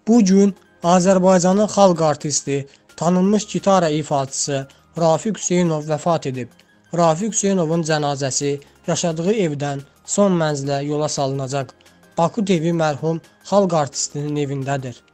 Bu gün Azərbaycanın xalq artisti, tanınmış gitara ifaçısı Rafiq Hüseynov vəfat edib. Rafiq Hüseynovun cənazəsi yaşadığı evdən son mənzilə yola salınacaq. Baku TV mərhum xalq artistinin evindədir.